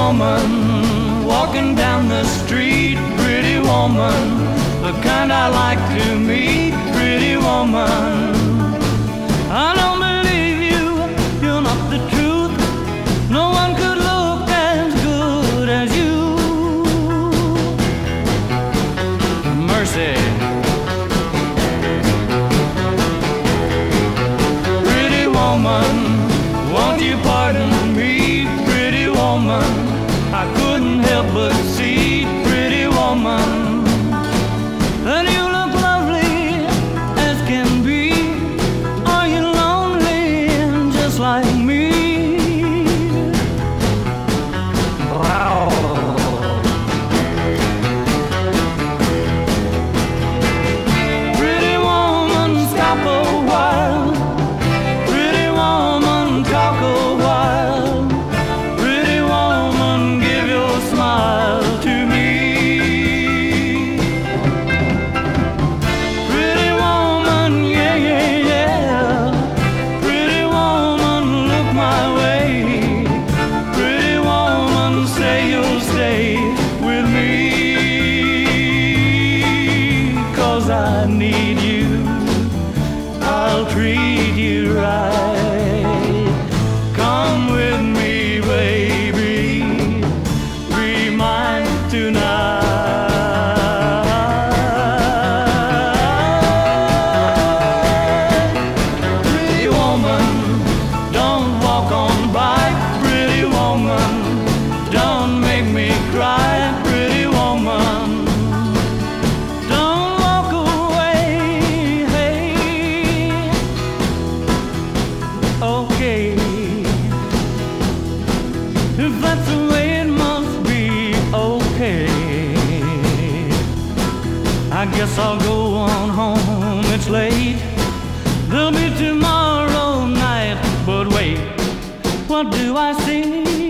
woman walking down the street, pretty woman, the kind I like to meet, pretty woman. I don't believe you, you're not the truth. No one could look as good as you. Mercy. Pretty woman, won't you pardon me, pretty woman? I couldn't help but see, pretty woman, that you look lovely as can be. Are you lonely and just like me? Pretty woman, stop a while. Pretty woman, talk a while. Pretty woman, give your smile to me. Pretty woman, yeah, yeah, yeah. Pretty woman, look my way. Pretty woman, say you'll stay with me. 'Cause I need you, I'll treat you right. Come with me, baby, be mine tonight. Pretty woman, don't walk on by. Pretty woman, don't make me cry. Pretty woman, don't walk away. Hey, okay, if that's the way it must be, okay. I guess I'll go on home, it's late. There'll be tomorrow night, but wait, what do I see?